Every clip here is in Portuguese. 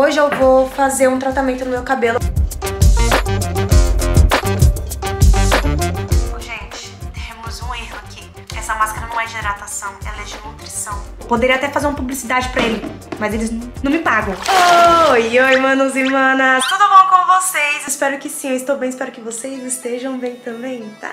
Hoje eu vou fazer um tratamento no meu cabelo. Gente, temos um erro aqui. Essa máscara não é de hidratação, ela é de nutrição. Poderia até fazer uma publicidade pra ele, mas eles não me pagam. Oi, manos e manas! Tudo bom com vocês? Espero que sim, eu estou bem, espero que vocês estejam bem também, tá?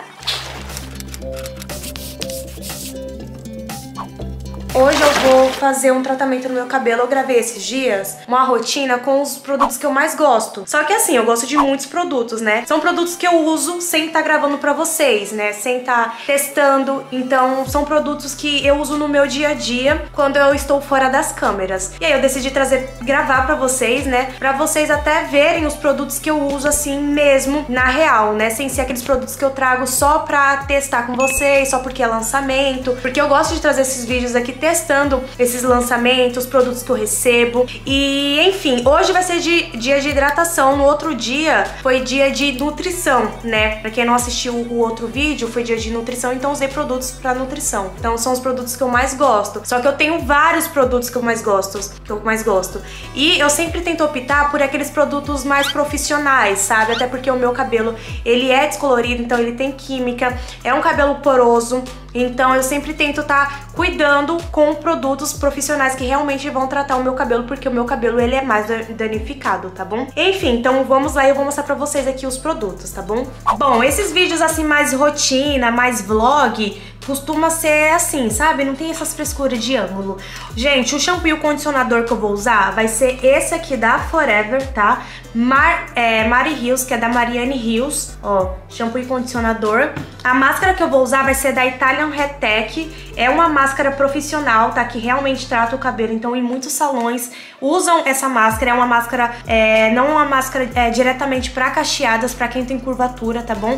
Hoje eu vou fazer um tratamento no meu cabelo. Eu gravei esses dias uma rotina com os produtos que eu mais gosto. Só que assim, eu gosto de muitos produtos, né? São produtos que eu uso sem estar gravando pra vocês, né? Sem estar testando. Então, são produtos que eu uso no meu dia a dia quando eu estou fora das câmeras. E aí eu decidi gravar pra vocês, né? Pra vocês até verem os produtos que eu uso assim mesmo, na real, né? Sem ser aqueles produtos que eu trago só pra testar com vocês, só porque é lançamento. Porque eu gosto de trazer esses vídeos aqui testando esses lançamentos, produtos que eu recebo. E enfim, hoje vai ser dia de hidratação. No outro dia foi dia de nutrição, né? Pra quem não assistiu o outro vídeo, foi dia de nutrição, então usei produtos pra nutrição. Então são os produtos que eu mais gosto. Só que eu tenho vários produtos que eu mais gosto. E eu sempre tento optar por aqueles produtos mais profissionais, sabe? Até porque o meu cabelo, ele é descolorido, então ele tem química, é um cabelo poroso. Então eu sempre tento estar cuidando com produtos profissionais que realmente vão tratar o meu cabelo, porque o meu cabelo ele é mais danificado, tá bom? Enfim, então vamos lá e eu vou mostrar pra vocês aqui os produtos, tá bom? Bom, esses vídeos assim mais rotina, mais vlog, costuma ser assim, sabe? Não tem essas frescuras de ângulo. Gente, o shampoo e o condicionador que eu vou usar vai ser esse aqui da Forever, tá? Mari Hills, que é da Mariane Hills, ó, shampoo e condicionador. A máscara que eu vou usar vai ser da Italian Retec, é uma máscara profissional, tá? Que realmente trata o cabelo, então em muitos salões usam essa máscara, é uma máscara, não uma máscara diretamente pra cacheadas, pra quem tem curvatura, tá bom?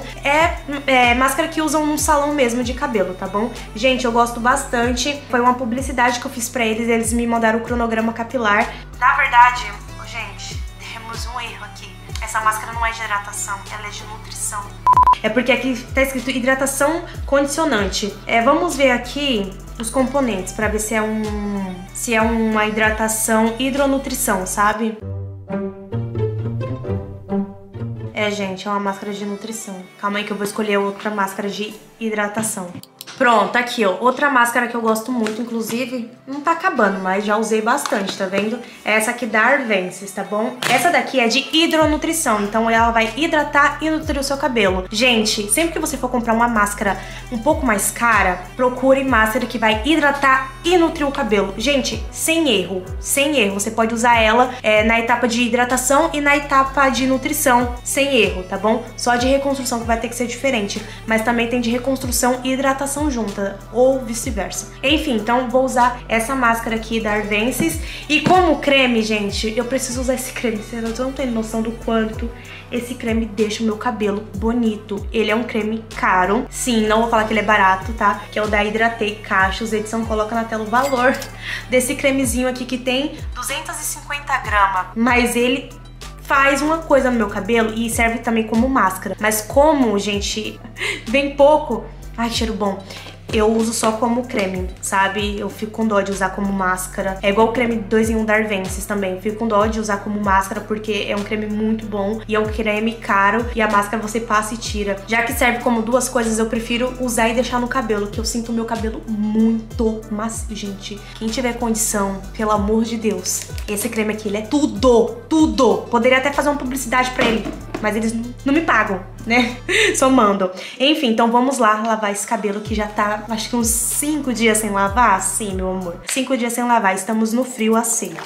É máscara que usam num salão mesmo de cabelo, tá bom? Gente, eu gosto bastante, foi uma publicidade que eu fiz pra eles me mandaram o cronograma capilar. Na verdade, gente, temos um erro aqui. Essa máscara não é de hidratação, ela é de nutrição. É porque aqui tá escrito hidratação condicionante. Vamos ver aqui os componentes pra ver se é uma hidratação hidronutrição, sabe? Gente, é uma máscara de nutrição. Calma aí que eu vou escolher outra máscara de hidratação. Pronto, aqui ó, outra máscara que eu gosto muito, inclusive, não tá acabando, mas já usei bastante, tá vendo? É essa aqui da Arvensis, tá bom? Essa daqui é de hidronutrição, então ela vai hidratar e nutrir o seu cabelo. Gente, sempre que você for comprar uma máscara um pouco mais cara, procure máscara que vai hidratar e nutrir o cabelo. Gente, sem erro, você pode usar ela na etapa de hidratação e na etapa de nutrição, sem erro, tá bom? Só de reconstrução que vai ter que ser diferente, mas também tem de reconstrução e hidratação junta, ou vice-versa. Enfim, então vou usar essa máscara aqui da Arvensis. E como creme, gente, eu preciso usar esse creme. Vocês não tem noção do quanto esse creme deixa o meu cabelo bonito. Ele é um creme caro. Sim, não vou falar que ele é barato, tá? Que é o da Hidratei Cachos. A edição coloca na tela o valor desse cremezinho aqui, que tem 250 gramas. Mas ele faz uma coisa no meu cabelo e serve também como máscara. Mas como, gente, bem pouco... Ai, que cheiro bom. Eu uso só como creme, sabe? Eu fico com dó de usar como máscara. É igual o creme 2 em 1 da Arvensis também. Fico com dó de usar como máscara porque é um creme muito bom e é um creme caro e a máscara você passa e tira. Já que serve como duas coisas, eu prefiro usar e deixar no cabelo, que eu sinto o meu cabelo muito macio, gente. Quem tiver condição, pelo amor de Deus, esse creme aqui, ele é tudo, tudo. Poderia até fazer uma publicidade pra ele, mas eles não me pagam, né? Só mandam. Enfim, então vamos lá lavar esse cabelo que já tá, acho que uns 5 dias sem lavar. Sim, meu amor. 5 dias sem lavar. Estamos no frio a seco.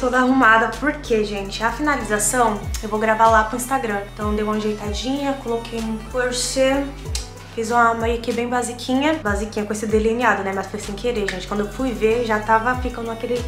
toda arrumada, porque, gente, a finalização eu vou gravar lá pro Instagram. Então dei uma ajeitadinha, coloquei um corset, fiz uma make bem basiquinha com esse delineado, né, mas foi sem querer, gente. Quando eu fui ver, já tava ficando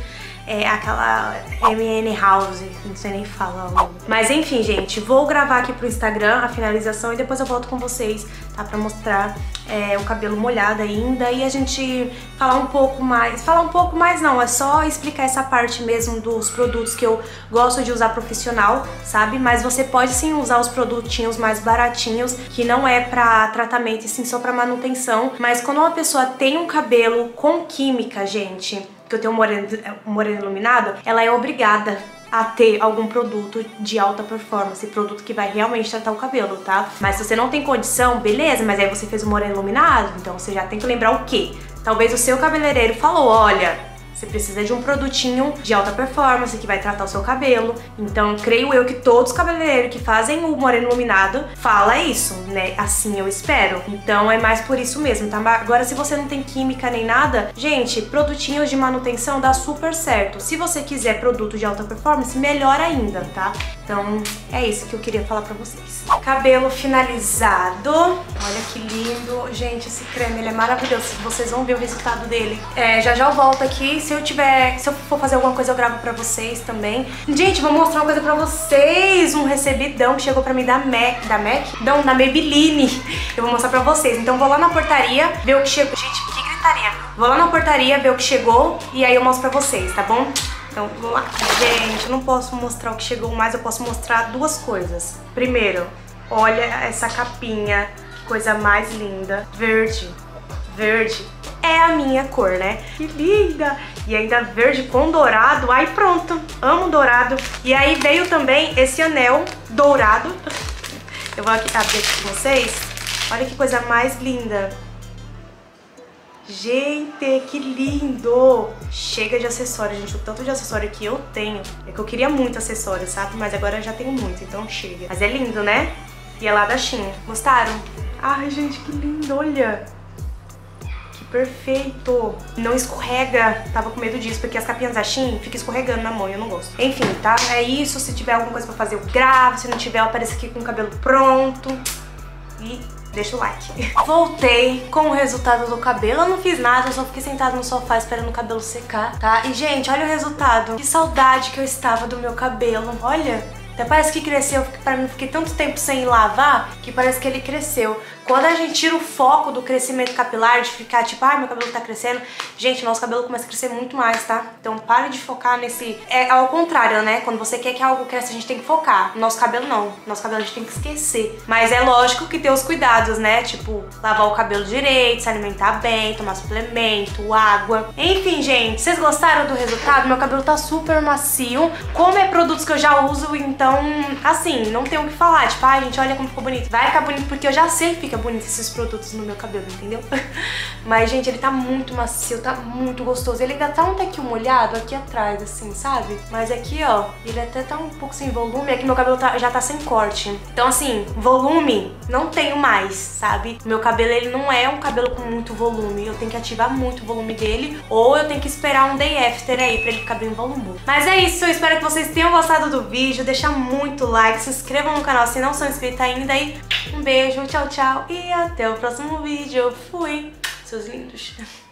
aquela MN House, não sei nem falar o nome. Mas enfim, gente, vou gravar aqui pro Instagram a finalização e depois eu volto com vocês, tá? Pra mostrar o cabelo molhado ainda e a gente falar um pouco mais não, é só explicar essa parte mesmo dos produtos que eu gosto de usar profissional, sabe? Mas você pode sim usar os produtinhos mais baratinhos, que não é pra tratamento e sim só pra manutenção. Mas quando uma pessoa tem um cabelo com química, gente, que eu tenho um moreno iluminado, ela é obrigada a ter algum produto de alta performance, produto que vai realmente tratar o cabelo, tá? Mas se você não tem condição, beleza, mas aí você fez o moreno iluminado, então você já tem que lembrar o quê? Talvez o seu cabeleireiro falou, olha, você precisa de um produtinho de alta performance que vai tratar o seu cabelo. Então, creio eu que todos os cabeleireiros que fazem o moreno iluminado fala isso, né? Assim eu espero. Então, é mais por isso mesmo, tá? Agora, se você não tem química nem nada, gente, produtinhos de manutenção dá super certo. Se você quiser produto de alta performance, melhor ainda, tá? Então, é isso que eu queria falar pra vocês. Cabelo finalizado. Olha que lindo. Gente, esse creme, ele é maravilhoso. Vocês vão ver o resultado dele. Já já eu volto aqui. Se eu for fazer alguma coisa, eu gravo pra vocês também. Gente, vou mostrar uma coisa pra vocês. Um recebidão que chegou pra mim da MAC? Não, da Maybelline. Eu vou mostrar pra vocês. Então, vou lá na portaria, ver o que chegou. Gente, que gritaria. Vou lá na portaria, ver o que chegou e aí eu mostro pra vocês, tá bom? Então, vamos lá. Gente, eu não posso mostrar o que chegou, mas eu posso mostrar duas coisas. Primeiro, olha essa capinha, que coisa mais linda. Verde. Verde é a minha cor, né? Que linda! E ainda verde com dourado. Aí pronto, amo dourado. E aí veio também esse anel dourado. Eu vou aqui abrir aqui com vocês. Olha que coisa mais linda. Gente, que lindo! Chega de acessório, gente. O tanto de acessório que eu tenho. É que eu queria muito acessório, sabe? Mas agora eu já tenho muito, então chega. Mas é lindo, né? E é lá da Shein. Gostaram? Ai, gente, que lindo, olha! Perfeito. Não escorrega. Tava com medo disso, porque as capinhas da Shein ficam escorregando na mão e eu não gosto. Enfim, tá? É isso. Se tiver alguma coisa pra fazer, eu gravo. Se não tiver, eu apareço aqui com o cabelo pronto. E deixa o like. Voltei com o resultado do cabelo. Eu não fiz nada, eu só fiquei sentada no sofá esperando o cabelo secar, tá? E, gente, olha o resultado. Que saudade que eu estava do meu cabelo. Olha, até parece que cresceu. Pra mim, fiquei tanto tempo sem lavar que parece que ele cresceu. Quando a gente tira o foco do crescimento capilar, de ficar tipo, ai, meu cabelo tá crescendo, gente, nosso cabelo começa a crescer muito mais, tá? Então pare de focar nesse... É ao contrário, né? Quando você quer que algo cresça, a gente tem que focar. Nosso cabelo não. Nosso cabelo a gente tem que esquecer. Mas é lógico que ter os cuidados, né? Tipo, lavar o cabelo direito, se alimentar bem, tomar suplemento, água. Enfim, gente, vocês gostaram do resultado? Meu cabelo tá super macio. Como é produtos que eu já uso, então, assim, não tenho o que falar. Tipo, ai, gente, olha como ficou bonito. Vai ficar bonito porque eu já sei que fica bonito esses produtos no meu cabelo, entendeu? Mas, gente, ele tá muito macio, tá muito gostoso. Ele ainda tá um pouquinho molhado aqui atrás, assim, sabe? Mas aqui, ó, ele até tá um pouco sem volume. Aqui meu cabelo já tá sem corte. Então, assim, volume não tenho mais, sabe? Meu cabelo, ele não é um cabelo com muito volume. Eu tenho que ativar muito o volume dele, ou eu tenho que esperar um day after aí pra ele ficar bem volumoso. Mas é isso, eu espero que vocês tenham gostado do vídeo. Deixa muito like, se inscrevam no canal se não são inscritos ainda. E um beijo, tchau, tchau. E até o próximo vídeo. Fui, seus lindos.